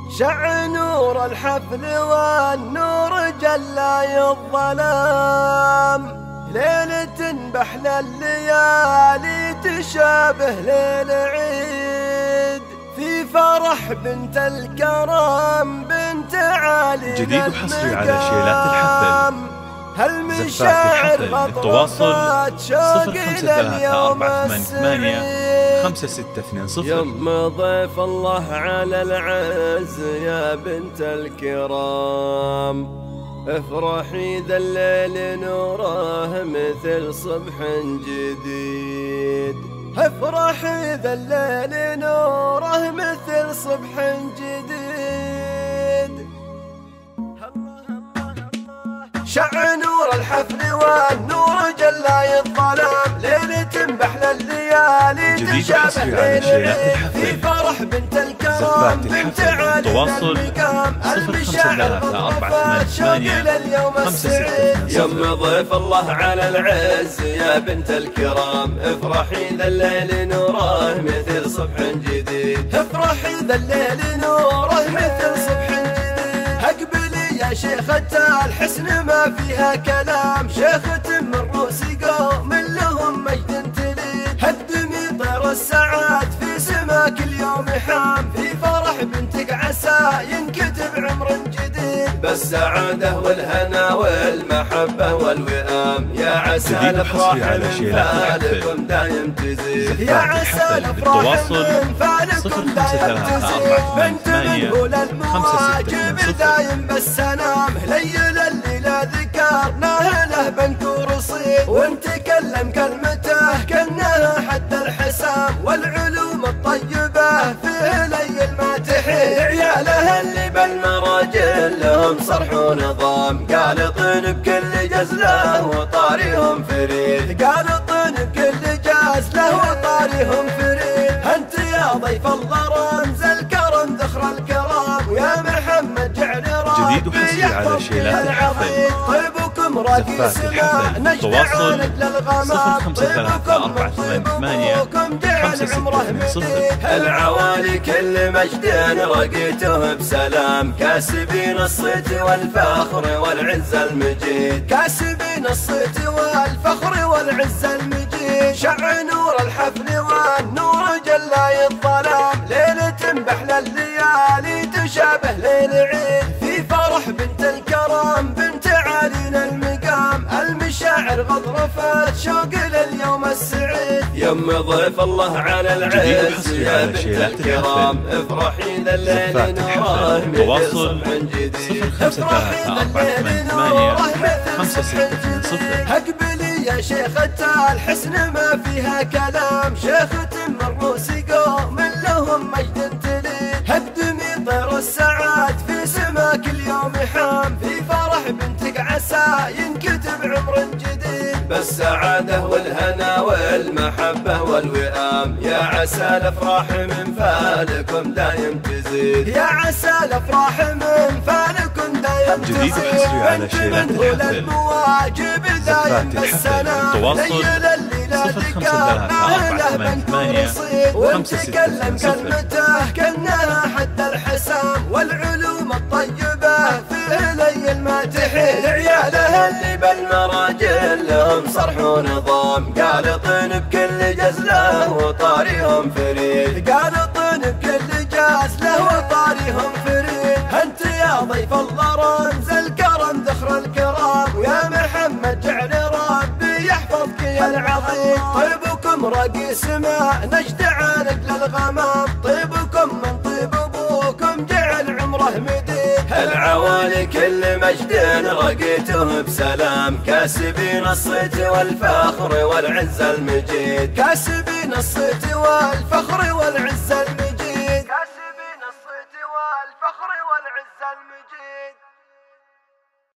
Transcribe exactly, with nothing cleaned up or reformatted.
شع نور الحفل والنور جلاي الظلام، ليلة بحلى الليالي تشابه ليل عيد، في فرح بنت الكرم بنت علي جديد وحصري على شيلات الحفل. هالمشاعر غطرفت شوق لليوم السعيد. خمسة ستة اثنين صفر. يم ضيف الله على العز يا بنت الكرام، افرحي ذا الليل نوره مثل صبح جديد، افرحي ذا الليل نوره مثل صبح جديد. شع نور الحفل والنور جلاي الظلام، ليلة بحلى الليالي تشابه ليل العيد، في فرح بنت الكرم بنت علي المقام، المشاعر غطرفت شوق لليوم السعيد. يم ضيف الله على العز يا بنت الكرام، افرحي ذا الليل نوره مثل صبح جديد، افرحي ذا الليل نوره مثل صبح جديد. اقبلي يا شيخة الحسن ما فيها كلام، شيخة من رؤوس قوم لهم مجد تليد، هدمي طير السعاد في سماك اليوم حام، في فرح بنتك عسى ينكتب عمر جديد، بالسعادة والهنا والمحبة والوئام، يا عسى الافراح من فالكم دايم تزيد، يا عسى الافراح من فالكم دايم تزيد. بنت منهول المواجب دايم بالسلام، ليل الليلة ذكرناه له بنكور صيد، ونتكلم كلمته كأنها حد الحسام، والعلوم الطيبة في ليل ما تحيد، عياله اللي بالمراجل لهم صرح ونظام، قالطين بكل جزله وطاريهم فريد، قالطين بكل جزله وطاريهم فريد. انت يا ضيف الله رمز الكرم ذخر الكرام، ويا محمد جعل جديد وحصري على شيلات الحفل. طيبكم راقي سماء نجدعون للغمام، طيبكم طيبكم جعل عمره مديد، العوالي كل مجد رقيته بسلام، كاسبين الصيت والفخر والعز المجيد، كاسبين الصيت والفخر والعز المجيد. شع نور الحفل والنور جلاي الظلام، ليلة بحلى الليالي تشابه ليل عيد، في فرح بنت الكرم بنت علينا المقام، المشاعر غضرفت شوق لليوم السعيد. يم ضيف الله على العز يا بنت الكرام، افرحي ذا الليل نوره مثل صبح جديد، افرحي ذا الليل نوره مثل صبح جديد. اقبلي يا شيخة الحسن ما فيها كلام، شيخة من رؤوس قوم لهم مجد تليد، هدمي طير السعاد في سماك اليوم حام، في فرح بنتك عسى ينكتب عمر جديد، بالسعادة والهنا والمحبة والوئام، يا عسى الافراح من فالكم دايم تزيد، يا عسى الافراح من فالكم دايم تزيد. جديد وحصري على شيلات الحفل. المواجب دايم بالسلام، ليل الليلة ذكرناه له بنكور صيد، ونتكلم كلمته كأنها حد الحسام، والعلوم الطيبة في ليل ما تحيد، عياله اللي بالمراجل لهم صرح ونظام، قالطين بكل جزله وطاريهم فريد، قالطين بكل جزله وطاريهم فريد. انت يا ضيف الله رمز الكرم ذخر الكرام، ويا محمد جعل ربي يحفظك يا العظيم، طيبكم راقي سماء نجدعانك للغمام، طيبكم من طيب ابوكم جعل عمره مديد، العوالي كل مجد رقيته بسلام، كاسبين الصيت والفخر والعز المجيد، كاسبين الصيت والفخر والعز المجيد.